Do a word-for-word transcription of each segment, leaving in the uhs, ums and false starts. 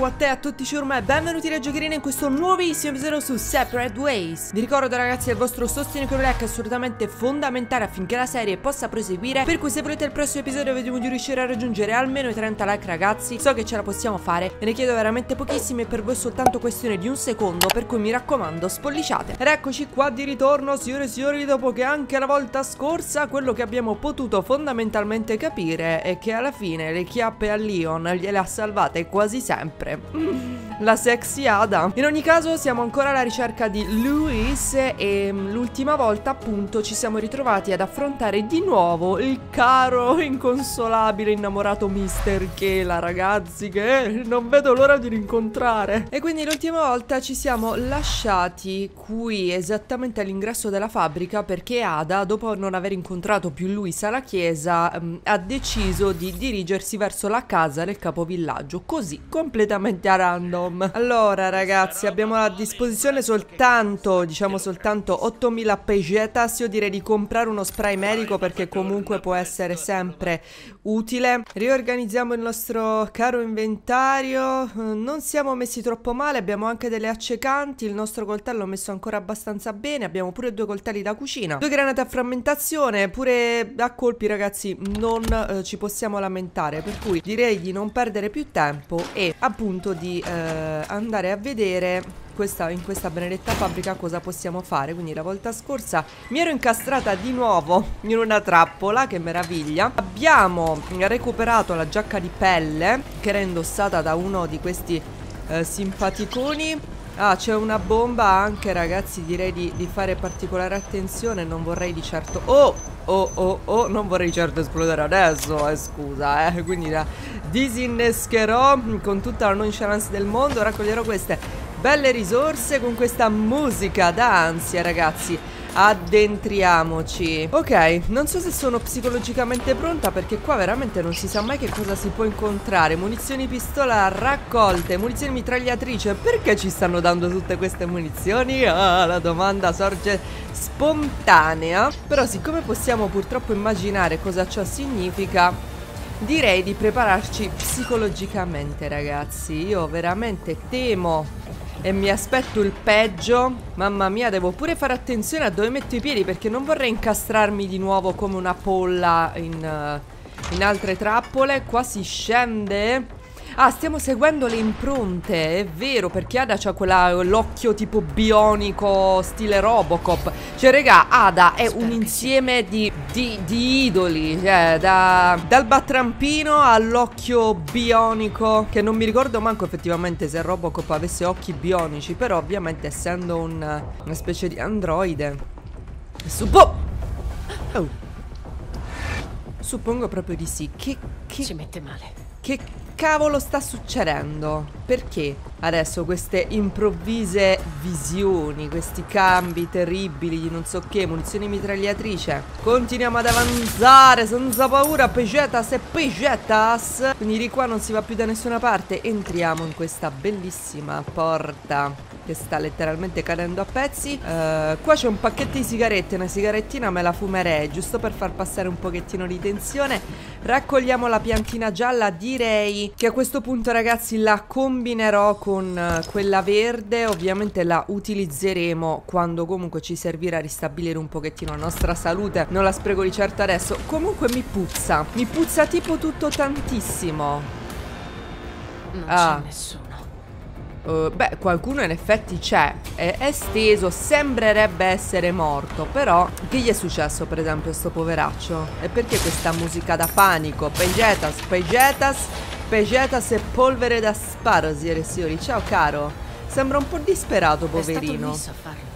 a te, a tutti ciurma e benvenuti da Giocherina in questo nuovissimo episodio su Separate Ways. Vi ricordo ragazzi il vostro sostegno con un like è assolutamente fondamentale affinché la serie possa proseguire. Per cui se volete il prossimo episodio vediamo di riuscire a raggiungere almeno i trenta like ragazzi. So che ce la possiamo fare e ne chiedo veramente pochissimi e per voi soltanto questione di un secondo. Per cui mi raccomando spolliciate. Ed eccoci qua di ritorno signore e signori, dopo che anche la volta scorsa quello che abbiamo potuto fondamentalmente capire è che alla fine le chiappe a Leon gliele ha salvate quasi sempre la sexy Ada. In ogni caso siamo ancora alla ricerca di Louis e l'ultima volta appunto ci siamo ritrovati ad affrontare di nuovo il caro inconsolabile innamorato mister Kela ragazzi, che non vedo l'ora di rincontrare. E quindi l'ultima volta ci siamo lasciati qui esattamente all'ingresso della fabbrica perché Ada, dopo non aver incontrato più Louis alla chiesa, um, ha deciso di dirigersi verso la casa del capovillaggio, così completamente a random. Allora ragazzi, abbiamo a disposizione soltanto, diciamo soltanto ottomila pesetas. Io direi di comprare uno spray medico perché comunque può essere sempre utile. Riorganizziamo il nostro caro inventario. Non siamo messi troppo male, abbiamo anche delle accecanti. Il nostro coltello messo ancora abbastanza bene. Abbiamo pure due coltelli da cucina, due granate a frammentazione, pure a colpi ragazzi non eh, ci possiamo lamentare. Per cui direi di non perdere più tempo e appunto di eh, andare a vedere questa, in questa benedetta fabbrica cosa possiamo fare. Quindi la volta scorsa mi ero incastrata di nuovo in una trappola, che meraviglia. Abbiamo recuperato la giacca di pelle che era indossata da uno di questi eh, simpaticoni. Ah, c'è una bomba anche ragazzi, direi di, di fare particolare attenzione. Non vorrei di certo... Oh! Oh oh oh, non vorrei certo esplodere adesso, eh, scusa, eh. Quindi la disinnescherò con tutta la nonchalance del mondo. Raccoglierò queste belle risorse con questa musica da ansia, ragazzi. Addentriamoci. Ok, non so se sono psicologicamente pronta perché qua veramente non si sa mai che cosa si può incontrare. Munizioni pistola raccolte, munizioni mitragliatrice. Perché ci stanno dando tutte queste munizioni? Ah, la domanda sorge spontanea. Però siccome possiamo purtroppo immaginare cosa ciò significa, direi di prepararci psicologicamente ragazzi. Io veramente temo e mi aspetto il peggio. Mamma mia, devo pure fare attenzione a dove metto i piedi perché non vorrei incastrarmi di nuovo come una polla in, uh, in altre trappole. Qua si scende. Ah, stiamo seguendo le impronte, è vero, perché Ada c'ha l'occhio tipo bionico stile Robocop. Cioè raga, Ada è un insieme di, di, di idoli, cioè da, dal battrampino all'occhio bionico, che non mi ricordo manco effettivamente se Robocop avesse occhi bionici, però ovviamente essendo un, una specie di androide Suppo oh. Suppongo proprio di sì. Che, che... Si mette male. Che cavolo sta succedendo? Perché adesso queste improvvise visioni, questi cambi terribili di non so che, munizioni mitragliatrice? Continuiamo ad avanzare senza paura, pesetas e pesetas. Quindi di qua non si va più da nessuna parte. Entriamo in questa bellissima porta che sta letteralmente cadendo a pezzi. uh, Qua c'è un pacchetto di sigarette, una sigarettina me la fumerei giusto per far passare un pochettino di tensione. Raccogliamo la piantina gialla. Direi che a questo punto ragazzi la combinerò con uh, quella verde. Ovviamente la utilizzeremo quando comunque ci servirà a ristabilire un pochettino la nostra salute. Non la spreco di certo adesso. Comunque mi puzza, mi puzza tipo tutto tantissimo. Non ah. c'è nessuno. Uh, beh, qualcuno in effetti c'è. È, è steso, sembrerebbe essere morto. Però, che gli è successo per esempio a sto poveraccio? E perché questa musica da panico? Pesetas, pesetas, pesetas e polvere da sparo, signore e signori. Ciao caro. Sembra un po' disperato, poverino. È stato Luis a farlo.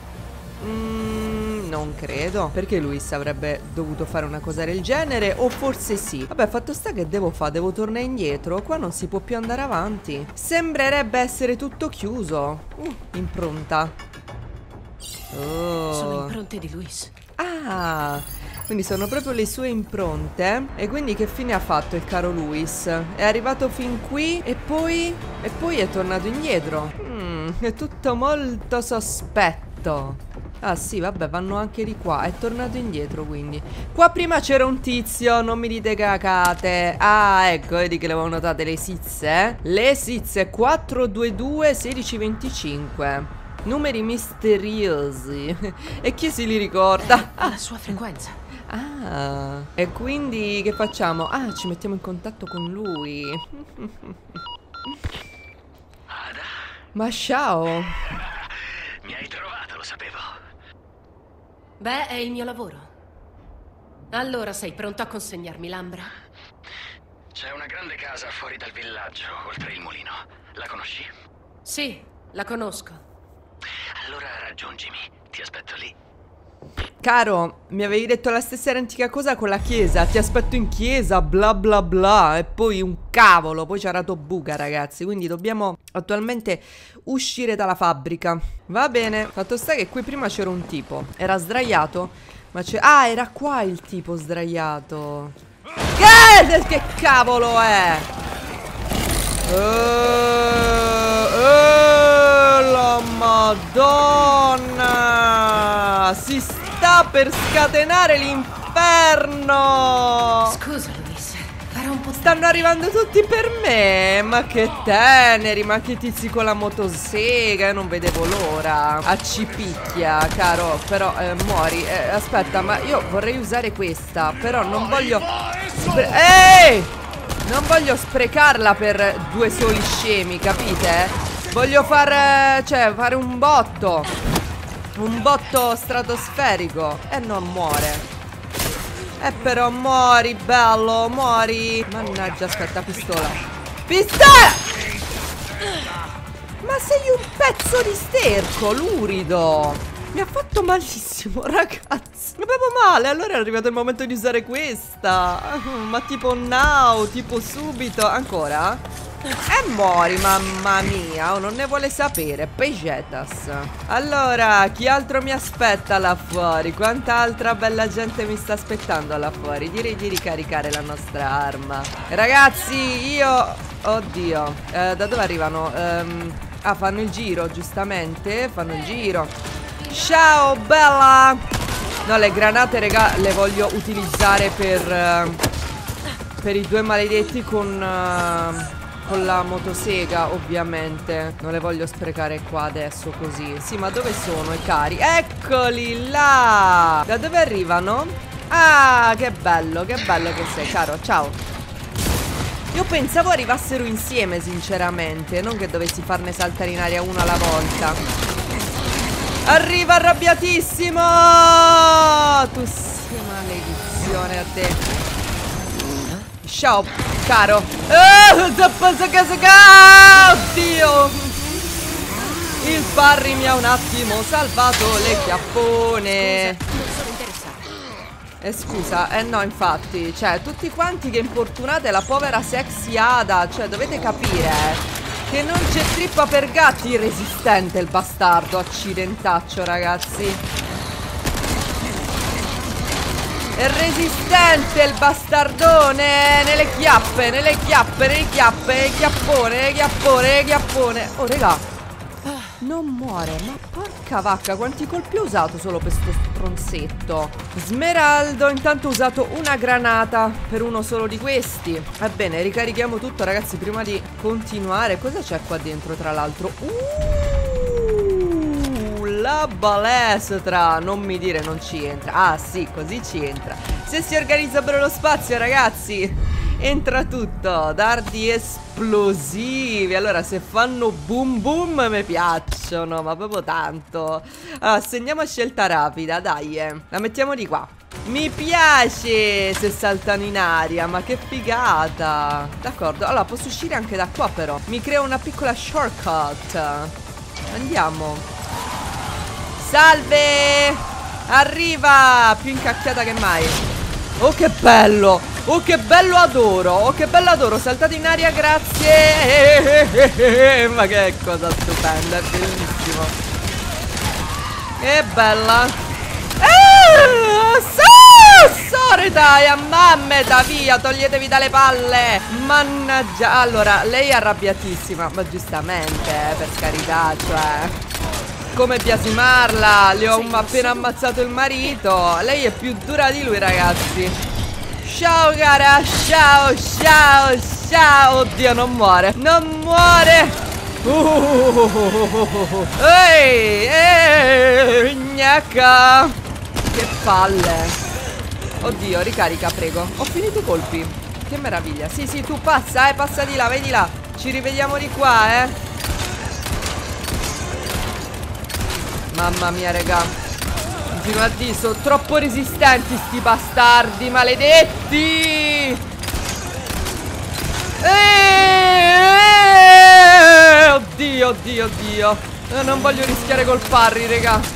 Mm, non credo. Perché Luis avrebbe dovuto fare una cosa del genere? O forse sì. Vabbè, fatto sta che devo fare? Devo tornare indietro. Qua non si può più andare avanti. Sembrerebbe essere tutto chiuso. Uh, impronta. Oh. Sono impronte di Luis. Ah, quindi sono proprio le sue impronte. E quindi che fine ha fatto il caro Luis? È arrivato fin qui e poi... E poi è tornato indietro. Mm, è tutto molto sospetto. Ah sì, vabbè, vanno anche di qua. È tornato indietro, quindi. Qua prima c'era un tizio, non mi dite cacate. Ah, ecco, vedi che le avevo notate le sizze, eh? Le sizze quattro due due sedici venticinque. Numeri misteriosi. E chi se li ricorda? La sua frequenza. Ah, e quindi che facciamo? Ah, ci mettiamo in contatto con lui. Ada? Ma ciao. Mi hai trovato, lo sapevo. Beh, è il mio lavoro. Allora sei pronto a consegnarmi l'ambra? C'è una grande casa fuori dal villaggio, oltre il mulino. La conosci? Sì, la conosco. Allora raggiungimi, ti aspetto lì. Caro, mi avevi detto la stessa identica cosa con la chiesa. Ti aspetto in chiesa, bla bla bla. E poi un cavolo, poi c'era Tobuca, ragazzi. Quindi dobbimo attualmente uscire dalla fabbrica. Va bene, fatto sta che qui prima c'era un tipo. Era sdraiato, ma c'è... Ah, era qua il tipo sdraiato. Che, che cavolo è? Oh, oh, la Madonna! Si sta per scatenare l'inferno! Scusa, Luis, farà un po' di... Stanno arrivando tutti per me. Ma che teneri, ma che tizi con la motosega. Non vedevo l'ora. A cipicchia, caro. Però eh, muori eh, aspetta, ma io vorrei usare questa. Però non voglio spre- Ehi! Non voglio sprecarla per due soli scemi, capite? Voglio far, cioè, fare un botto. Un botto stratosferico. E non muore. Eh però muori, bello, muori. Mannaggia, aspetta, pistola. Pistola! Ma sei un pezzo di sterco, lurido. Mi ha fatto malissimo, ragazzi. Mi proprio male. Allora è arrivato il momento di usare questa. Ma tipo now, tipo subito. Ancora? E muori, mamma mia. Oh, non ne vuole sapere. Pegetas. Allora, chi altro mi aspetta là fuori? Quanta altra bella gente mi sta aspettando là fuori? Direi di ricaricare la nostra arma. Ragazzi, io... Oddio, eh, da dove arrivano? Um... Ah, fanno il giro, giustamente. Fanno il giro. Ciao, bella. No, le granate, raga, le voglio utilizzare per uh, per i due maledetti con uh, con la motosega, ovviamente. Non le voglio sprecare qua adesso così. Sì, ma dove sono i cari? Eccoli là. Da dove arrivano? Ah, che bello, che bello che sei, caro. Ciao. Io pensavo arrivassero insieme, sinceramente. Non che dovessi farne saltare in aria uno alla volta. Arriva arrabbiatissimo. Tu sei maledizione a te. Ciao, caro. Oddio. Il Parry mi ha un attimo salvato le chiappone. Scusa, non sono interessato. Eh scusa, eh no, infatti. Cioè, tutti quanti che importunate la povera sexy Ada. Cioè, dovete capire che non c'è trippa per gatti. Irresistente il bastardo. Accidentaccio, ragazzi. È resistente il bastardone. Nelle chiappe, nelle chiappe, nelle chiappe. Chiappone, chiappone, chiappone. Oh, raga, non muore. Ma porca vacca, quanti colpi ho usato solo per sto stronzetto. Smeraldo, intanto ho usato una granata per uno solo di questi. Va bene, ricarichiamo tutto, ragazzi, prima di continuare. Cosa c'è qua dentro, tra l'altro? Uh, la balestra. Non mi dire non ci entra. Ah sì, così ci entra. Se si organizza bene lo spazio, ragazzi, entra tutto. Dardi esplosivi. Allora, se fanno boom boom mi piacciono, ma proprio tanto. Allora, segniamo a scelta rapida, dai, eh. La mettiamo di qua. Mi piace se saltano in aria, ma che figata. D'accordo, allora posso uscire anche da qua però. Mi creo una piccola shortcut. Andiamo. Salve. Arriva. Più incacchiata che mai. Oh che bello. Oh che bello, adoro. Oh che bello, adoro. Saltate in aria, grazie. Ma che cosa stupenda. È bellissimo. Che bella. Eh, sorda, e a mammeta, via, toglietevi dalle palle. Mannaggia. Allora, lei è arrabbiatissima, ma giustamente, eh, per carità, cioè. come biasimarla. Le ho appena ammazzato il marito. Lei è più dura di lui, ragazzi. Ciao cara, ciao, ciao, ciao. Oddio, non muore. Non muore. uh, Ehi, ehi, gnacca. Che palle. Oddio, ricarica, prego. Ho finito i colpi. Che meraviglia. Sì, sì, tu passa, eh, passa di là, vedi là. Ci rivediamo di qua, eh. Mamma mia, raga. Continuo a dire, sono troppo resistenti sti bastardi maledetti. Eeeh! Oddio, oddio, oddio. Eh, non voglio rischiare col parry, raga.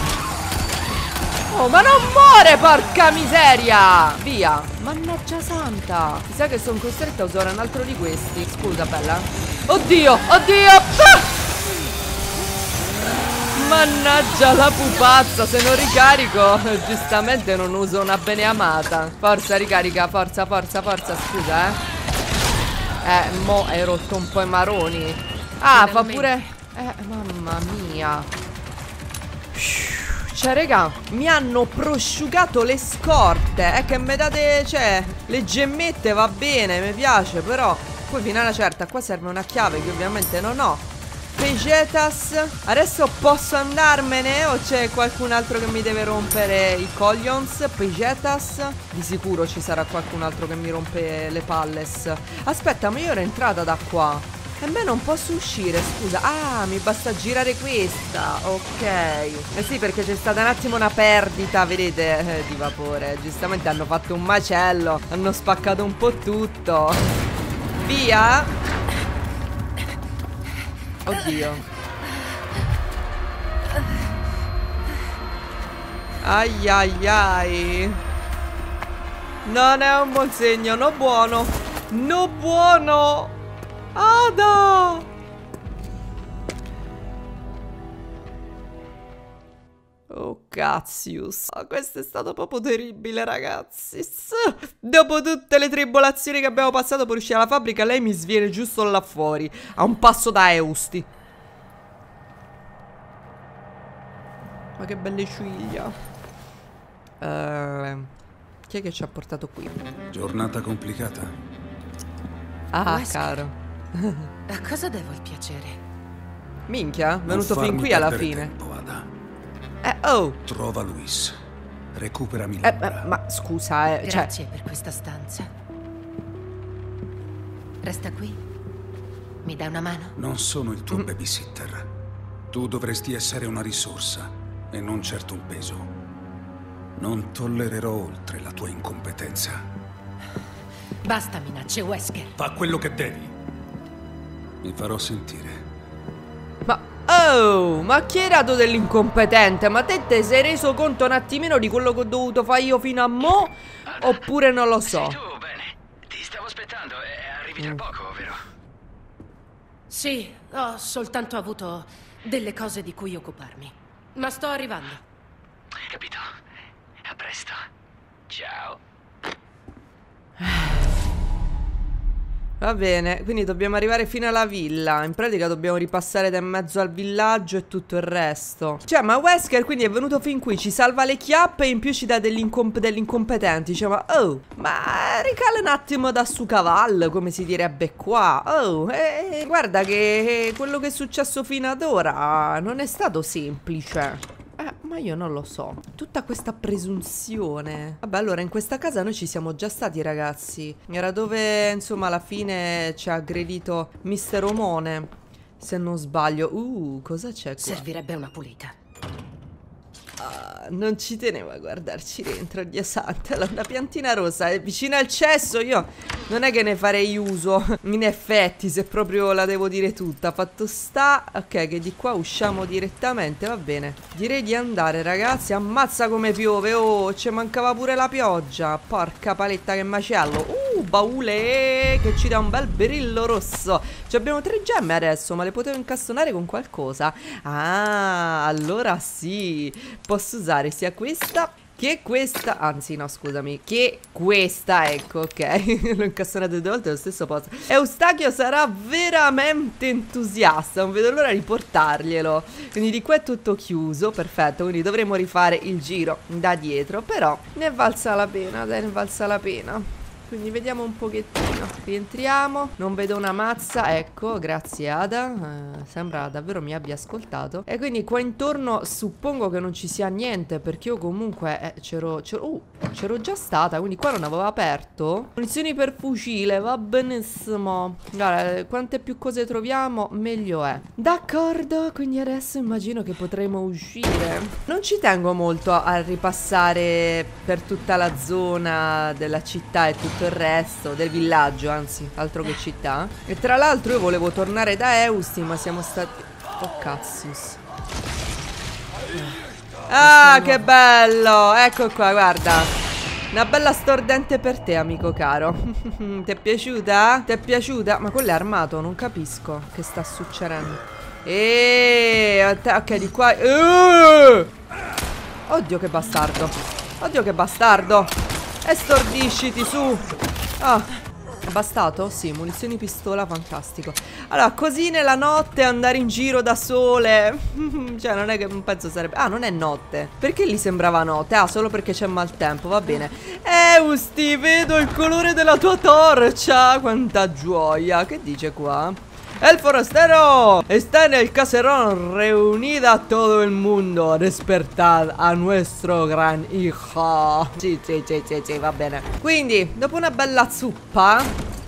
Oh, ma non muore, porca miseria. Via. Mannaggia santa. Mi sa che sono costretta a usare un altro di questi. Scusa, bella. Oddio, oddio. Ah! Mannaggia la pupazza. Se non ricarico, giustamente non uso una beneamata. Forza, ricarica, forza, forza, forza. Scusa, eh. Eh, mo hai rotto un po' i maroni. Ah, fa pure... Eh, mamma mia. Cioè, raga, mi hanno prosciugato le scorte. È che mi date, cioè, le gemmette va bene, mi piace. Però, poi fino a una certa, qua serve una chiave che ovviamente non ho. Pegetas. Adesso posso andarmene o c'è qualcun altro che mi deve rompere i coglions? Pegetas. Di sicuro ci sarà qualcun altro che mi rompe le palles. Aspetta, ma io ero entrata da qua. E me non posso uscire, scusa. Ah, mi basta girare questa. Ok. Eh sì, perché c'è stata un attimo una perdita, vedete, eh, di vapore. Giustamente hanno fatto un macello. Hanno spaccato un po' tutto. Via. Oddio. Ai ai ai. Non è un buon segno, no buono. No buono. Ada! Oh cazzius. Oh, questo è stato proprio terribile, ragazzi. Dopo tutte le tribolazioni che abbiamo passato per uscire dalla fabbrica, lei mi sviene giusto là fuori, a un passo da Eusti. Ma che belle ciglia. uh, Chi è che ci ha portato qui? Giornata complicata. Ah, Wesker. caro. A cosa devo il piacere? Minchia, è Non venuto fin farmi qui alla perdere fine. tempo, Ada. Eh, oh. Trova Luis. Recuperami Eh, Laura. eh, ma scusa, eh, cioè... Grazie per questa stanza. Resta qui. Mi dai una mano? Non sono il tuo Mm. babysitter. Tu dovresti essere una risorsa e non certo un peso. Non tollererò oltre la tua incompetenza. Basta minacce, Wesker. Fa quello che devi. Mi farò sentire. Ma, oh, ma chi era tu dell'incompetente? Ma te te sei reso conto un attimino di quello che ho dovuto fare io fino a mo'? Oppure non lo so? Sei tu, bene. Ti stavo aspettando e arrivi tra poco, vero? Sì, ho soltanto avuto delle cose di cui occuparmi. Ma sto arrivando. Capito. A presto. Ciao. Va bene, quindi dobbiamo arrivare fino alla villa. In pratica dobbiamo ripassare da in mezzo al villaggio e tutto il resto. Cioè, ma Wesker quindi è venuto fin qui, ci salva le chiappe e in più ci dà degli incompetenti. Cioè, ma oh, ma ricala un attimo da su cavallo, come si direbbe qua. Oh, eh, guarda che quello che è successo fino ad ora non è stato semplice. Eh, ma io non lo so. Tutta questa presunzione. Vabbè, allora in questa casa noi ci siamo già stati, ragazzi. Era dove, insomma, alla fine ci ha aggredito mister Omone, se non sbaglio. Uh, cosa c'è qua? Servirebbe una pulita. Ah, non ci tenevo a guardarci dentro, Dio santo. La piantina rosa è vicina al cesso. Io non è che ne farei uso. In effetti, se proprio la devo dire tutta. Fatto sta, ok, che di qua usciamo direttamente. Va bene, direi di andare, ragazzi. Ammazza come piove. Oh, ci mancava pure la pioggia. Porca paletta, che macello. Uh, baule che ci dà un bel brillo rosso. Ci abbiamo tre gemme adesso, ma le potevo incastonare con qualcosa. Ah, allora sì, posso usare sia questa Che questa, anzi no scusami, che questa, ecco, ok, l'ho incastonato due volte allo stesso posto. Eustachio sarà veramente entusiasta, non vedo l'ora di portarglielo. Quindi di qua è tutto chiuso, perfetto, quindi dovremo rifare il giro da dietro. Però ne è valsa la pena, dai, ne è valsa la pena. Quindi vediamo un pochettino. Rientriamo. Non vedo una mazza. Ecco, grazie Ada, eh, sembra davvero mi abbia ascoltato. E quindi qua intorno suppongo che non ci sia niente, perché io comunque eh, c'ero uh, c'ero già stata, quindi qua non avevo aperto. Munizioni per fucile, va benissimo. Guarda, quante più cose troviamo meglio è. D'accordo, quindi adesso immagino che potremo uscire. Non ci tengo molto a ripassare per tutta la zona della città e tutto il resto del villaggio, anzi altro che città. E tra l'altro io volevo tornare da Eusti, ma siamo stati... oh cazzus. Ah, che bello. Ecco qua, guarda, una bella stordente per te, amico caro. Ti è piaciuta? Ti è piaciuta? Ma quello è armato, non capisco che sta succedendo. Eeeh, ok, di qua. uh! Oddio che bastardo. Oddio che bastardo. E stordisciti su. Ah, è bastato? Sì, munizioni pistola, fantastico. Allora, così nella notte andare in giro da sole. Cioè, non è che un pezzo sarebbe... ah, non è notte. Perché gli sembrava notte? Ah, solo perché c'è maltempo, va bene. Eusti, vedo il colore della tua torcia. Quanta gioia. Che dice qua? El forastero está en el caserón, reunida a todo el mundo, despertad a nuestro gran hijo. Sì, sì, sì, sì, sì, va bene. Quindi, dopo una bella zuppa,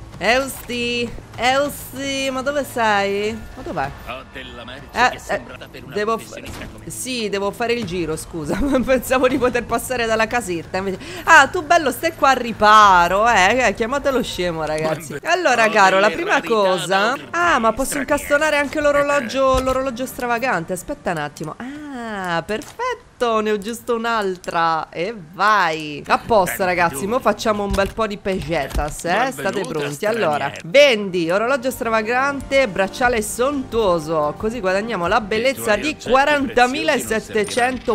Eusti, Eusti, ma dove sei? Ma dov'è? Ho della merce Eh, che è sembrata per eh, una devo professionista come te. sì, devo fare il giro, scusa. Pensavo di poter passare dalla casetta invece... ah, tu bello stai qua al riparo, eh, eh chiamatelo scemo, ragazzi. Allora, caro, la prima cosa... ah, ma posso incastonare anche l'orologio l'orologio stravagante. Aspetta un attimo. Ah, perfetto, ne ho giusto un'altra. E vai. A posto, ragazzi, mo facciamo un bel po' di pesetas, eh. State pronti. Allora, vendi orologio stravagante, bracciale sontuoso. Così guadagniamo la bellezza di quarantamilasettecento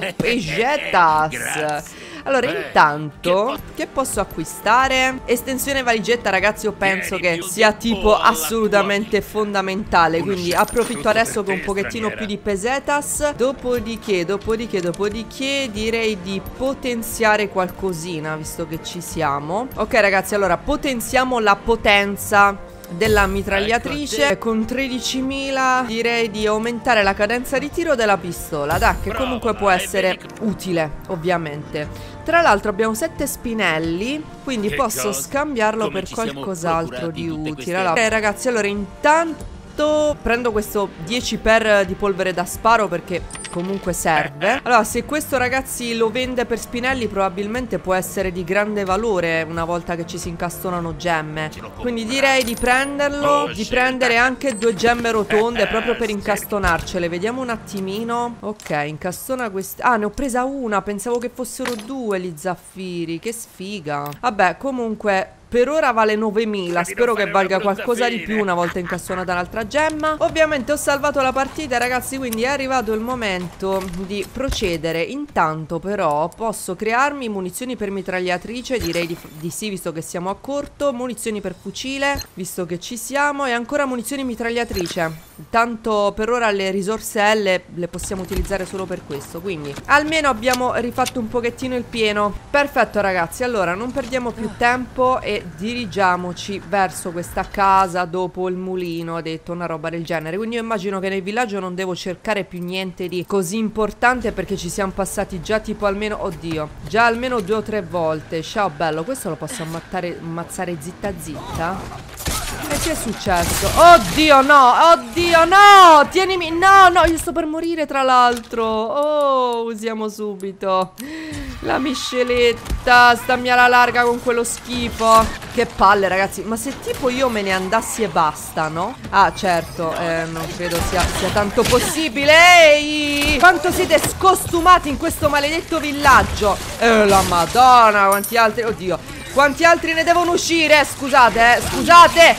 pesetas. Allora, intanto, che posso acquistare? Estensione valigetta, ragazzi, io penso che sia tipo assolutamente fondamentale. Quindi approfitto adesso con un pochettino più di pesetas. Dopodiché, dopodiché, dopodiché direi di potenziare qualcosina, visto che ci siamo. Ok, ragazzi, allora potenziamo la potenza della mitragliatrice. Con tredicimila direi di aumentare la cadenza di tiro della pistola. Dai, che comunque può essere utile, ovviamente. Tra l'altro abbiamo sette spinelli, quindi posso scambiarlo per qualcos'altro di utile. Allora, ok, ragazzi, allora intanto prendo questo dieci per di polvere da sparo, perché comunque serve. Allora, se questo, ragazzi, lo vende per spinelli, probabilmente può essere di grande valore una volta che ci si incastonano gemme. Quindi direi di prenderlo, di prendere anche due gemme rotonde proprio per incastonarcele. Vediamo un attimino. Ok, incastona queste. Ah, ne ho presa una, pensavo che fossero due gli zaffiri. Che sfiga. Vabbè, comunque per ora vale novemila, spero che valga qualcosa di più una volta incastonata un'altra gemma. Ovviamente ho salvato la partita, ragazzi, quindi è arrivato il momento di procedere. Intanto però posso crearmi munizioni per mitragliatrice, direi di, di sì, visto che siamo a corto. Munizioni per fucile, visto che ci siamo. E ancora munizioni mitragliatrice. Tanto per ora le risorse L le possiamo utilizzare solo per questo, quindi almeno abbiamo rifatto un pochettino il pieno. Perfetto, ragazzi, allora non perdiamo più tempo e dirigiamoci verso questa casa dopo il mulino, ha detto una roba del genere. Quindi io immagino che nel villaggio non devo cercare più niente di così importante, perché ci siamo passati già tipo almeno, oddio, già almeno due o tre volte. Ciao bello, questo lo posso ammazzare, ammazzare zitta zitta? E che è successo? Oddio no, oddio no, tienimi, no, no, io sto per morire tra l'altro. Oh, usiamo subito la misceletta, stammi alla larga con quello schifo. Che palle, ragazzi, ma se tipo io me ne andassi e basta, no? Ah, certo, eh, non credo sia, sia tanto possibile. Ehi, quanto siete scostumati in questo maledetto villaggio. Eh, la madonna, quanti altri, oddio, quanti altri ne devono uscire? Scusate, eh, scusate,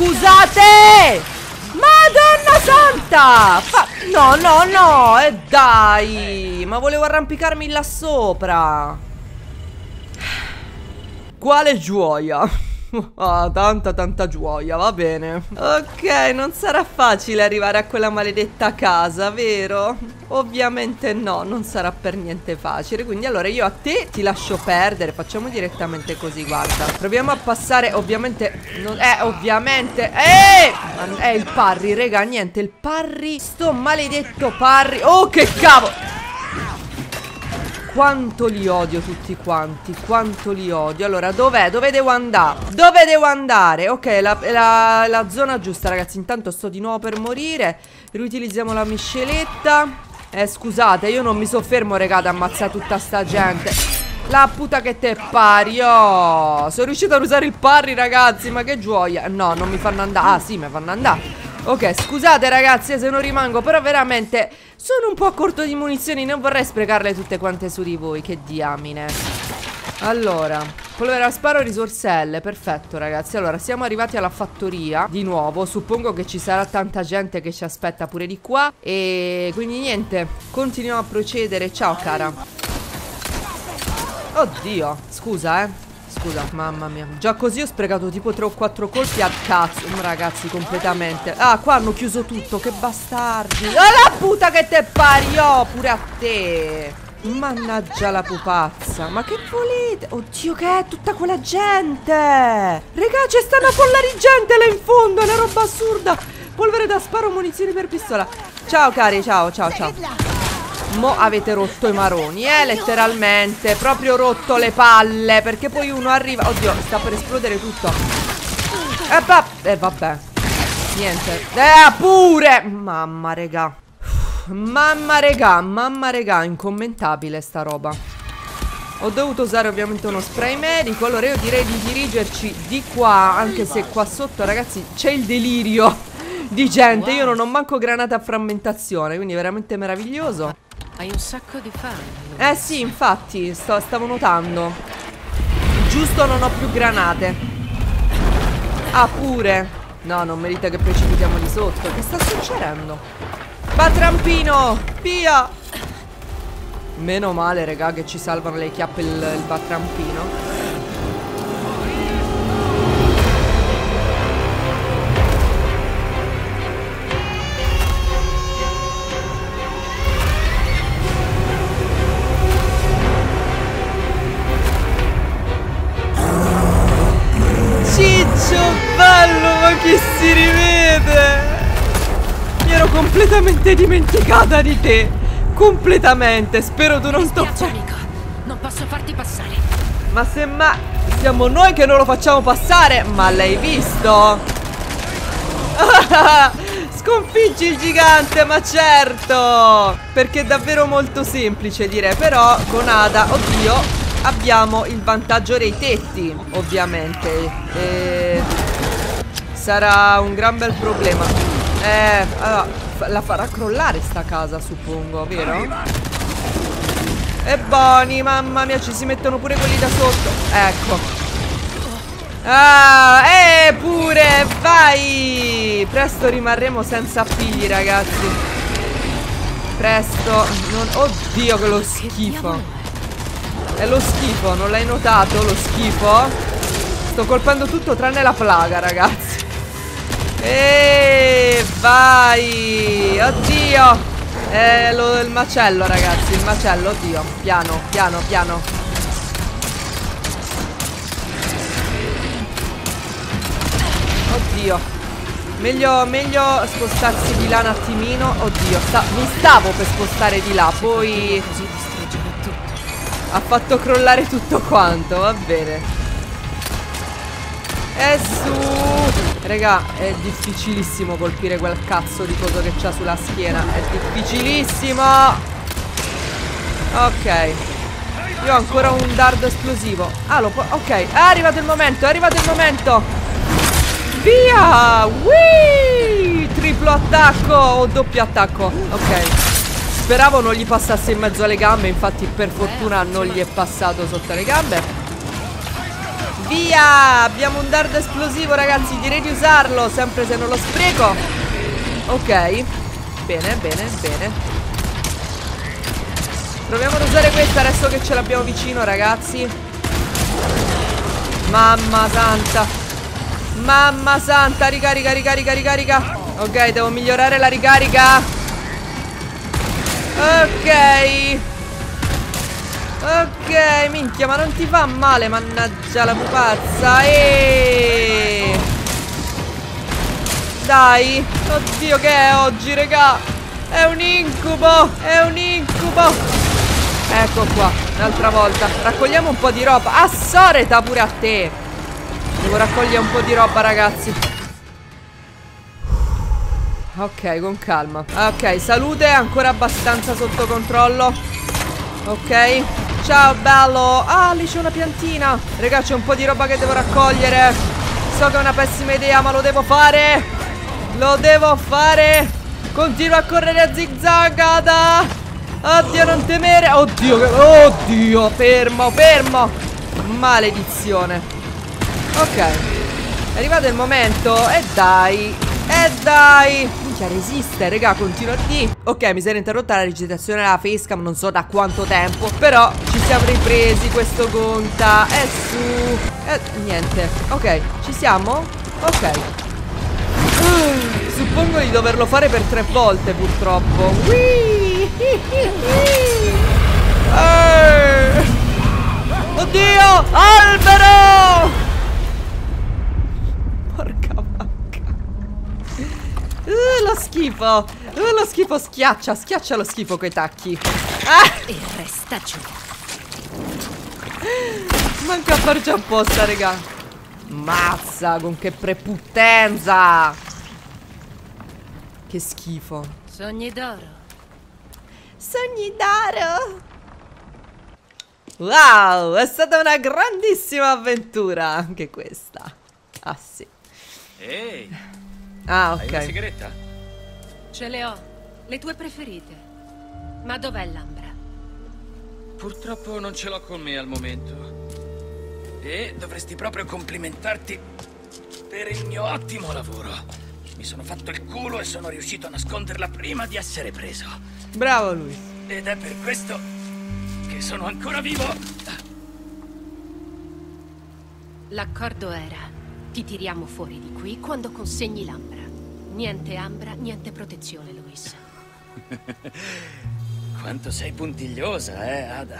scusate, Madonna santa! Fa... No, no, no, e eh dai! Ma volevo arrampicarmi là sopra. Quale gioia. Ah, tanta tanta gioia, va bene. Ok, non sarà facile arrivare a quella maledetta casa, vero? Ovviamente no, non sarà per niente facile. Quindi allora io a te ti lascio perdere. Facciamo direttamente così, guarda. Proviamo a passare, ovviamente non, Eh, ovviamente Eh, è il parry, raga, niente. Il parry, sto maledetto parry. Oh, che cavolo. Quanto li odio tutti quanti, quanto li odio. Allora, dov'è? Dove devo andare? Dove devo andare? Ok, la, la, la zona giusta, ragazzi. Intanto sto di nuovo per morire. Riutilizziamo la misceletta. Eh, scusate, io non mi soffermo, regà, ad ammazzare tutta sta gente. La puta che te pari, oh. Sono riuscito ad usare il parry, ragazzi, ma che gioia. No, non mi fanno andare. Ah, sì, mi fanno andare. Ok, scusate ragazzi se non rimango, però veramente sono un po' a corto di munizioni, non vorrei sprecarle tutte quante su di voi, che diamine. Allora, polvere a sparo, risorselle, perfetto ragazzi. Allora, siamo arrivati alla fattoria di nuovo, suppongo che ci sarà tanta gente che ci aspetta pure di qua. E quindi niente, continuiamo a procedere. Ciao cara. Oddio, scusa eh Scusa, mamma mia. Già così ho sprecato tipo tre o quattro colpi a cazzo, ragazzi, completamente. Ah, qua hanno chiuso tutto, che bastardi. Ah, la puta che te pari, oh, pure a te. Mannaggia la pupazza. Ma che volete? Oddio, che è tutta quella gente. Regà, c'è sta una folla di gente là in fondo, è una roba assurda. Polvere da sparo, munizioni per pistola. Ciao cari, ciao, ciao, ciao. Mo avete rotto i maroni, eh, letteralmente. Proprio rotto le palle. Perché poi uno arriva. Oddio, sta per esplodere tutto. E eh, va... eh, vabbè. Niente. Eh, pure. Mamma, regà. Mamma, regà. Mamma, regà. Incommentabile sta roba. Ho dovuto usare ovviamente uno spray medico. Allora io direi di dirigerci di qua. Anche se qua sotto, ragazzi, c'è il delirio di gente. Io non ho manco granate a frammentazione, quindi veramente meraviglioso. Hai un sacco di fame. Eh sì, infatti, sto, stavo notando. Giusto, non ho più granate. Ah, pure. No, non merita che precipitiamo di sotto. Che sta succedendo? Batrampino, via. Meno male, raga, che ci salvano le chiappe il, il batrampino. Ciccio bello, ma che si rivede. Mi ero completamente dimenticata di te. Completamente. Spero tu non sto... amico, non posso farti passare. Ma semmai siamo noi che non lo facciamo passare. Ma l'hai visto? Sconfiggi il gigante, ma certo. Perché è davvero molto semplice dire. Però con Ada, oddio, abbiamo il vantaggio dei tetti, ovviamente. E sarà un gran bel problema. Eh, allora, la farà crollare sta casa, suppongo, vero? E buoni, mamma mia, ci si mettono pure quelli da sotto. Ecco. Ah, eh, pure, vai. Presto rimarremo senza appigli, ragazzi. Presto non... Oddio, che lo schifo. È lo schifo, non l'hai notato? Lo schifo? Sto colpendo tutto tranne la plaga, ragazzi. E vai. Oddio. È lo, il macello, ragazzi. Il macello, oddio. Piano, piano, piano. Oddio. Meglio, meglio spostarsi di là un attimino. Oddio, sta, mi stavo per spostare di là. Poi ha fatto crollare tutto quanto, va bene. E su. Raga, è difficilissimo colpire quel cazzo di coso che c'ha sulla schiena. È difficilissimo. Ok. Io ho ancora un dardo esplosivo. Ah, lo può... Ok, è arrivato il momento, è arrivato il momento. Via. Whee! Triplo attacco o doppio attacco. Ok. Speravo non gli passasse in mezzo alle gambe. Infatti per fortuna non gli è passato sotto le gambe. Via! Abbiamo un dardo esplosivo, ragazzi. Direi di usarlo, sempre se non lo spreco. Ok. Bene, bene, bene. Proviamo ad usare questa adesso che ce l'abbiamo vicino, ragazzi. Mamma santa. Mamma santa. Ricarica, ricarica, ricarica. Ok, devo migliorare la ricarica. Ok. Ok, minchia, ma non ti fa male, mannaggia la pupazza. Eeeh. Dai. Oddio, che è oggi, regà? È un incubo. È un incubo. Ecco qua, un'altra volta. Raccogliamo un po' di roba. Ah, Soreta, pure a te. Devo raccogliere un po' di roba, ragazzi. Ok, con calma. Ok, salute ancora abbastanza sotto controllo. Ok. Ciao, bello. Ah, lì c'è una piantina. Raga, c'è un po' di roba che devo raccogliere. So che è una pessima idea, ma lo devo fare. Lo devo fare. Continua a correre a zigzagata. Oddio, non temere. Oddio, che... Oddio, fermo, fermo. Maledizione. Ok. È arrivato il momento. E dai. E dai. Minchia, resiste, raga, continua a dire. Ok, mi si era interrotta la recitazione della facecam, non so da quanto tempo, però ci siamo ripresi, questo conta. E su. E niente. Ok, ci siamo? Ok. uh, Suppongo di doverlo fare per tre volte, purtroppo. Whee! eh. Oddio, albero. Porca vacca. Uh, lo schifo. Uh, lo schifo schiaccia. Schiaccia lo schifo coi tacchi. Ah! E resta giù. Manca a farci apposta, raga. Mazza, con che preputtenza. Che schifo. Sogni d'oro. Sogni d'oro. Wow, è stata una grandissima avventura anche questa. Ah sì. Ehi, Ah, hai una ok. sigaretta? Ce le ho. Le tue preferite. Ma dov'è l'ambra? Purtroppo non ce l'ho con me al momento. E dovresti proprio complimentarti per il mio ottimo lavoro. Mi sono fatto il culo e sono riuscito a nasconderla prima di essere preso. Bravo lui. Ed è per questo che sono ancora vivo. L'accordo era: ti tiriamo fuori di qui quando consegni l'ambra. Niente ambra, niente protezione, Luis. Quanto sei puntigliosa, eh, Ada?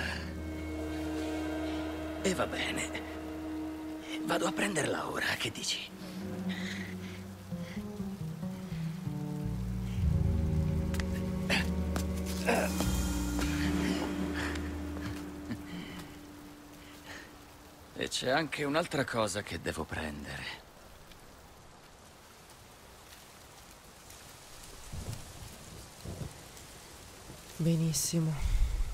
E va bene. Vado a prenderla ora, che dici? E c'è anche un'altra cosa che devo prendere. Benissimo.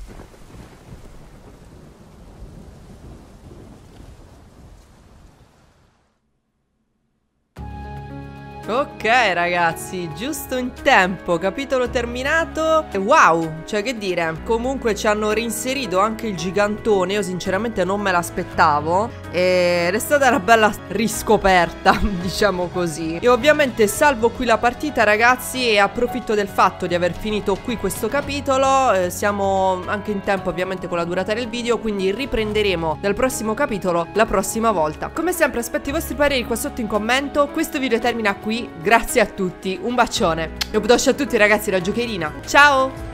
Ok ragazzi, giusto in tempo, capitolo terminato. Wow, cioè che dire, comunque ci hanno reinserito anche il gigantone. Io sinceramente non me l'aspettavo ed è stata una bella riscoperta, diciamo così. E ovviamente salvo qui la partita ragazzi e approfitto del fatto di aver finito qui questo capitolo. eh, Siamo anche in tempo ovviamente con la durata del video, quindi riprenderemo dal prossimo capitolo la prossima volta. Come sempre aspetto i vostri pareri qua sotto in commento. Questo video termina qui. Grazie a tutti, un bacione. E un bacio a tutti ragazzi da Giocherina. Ciao!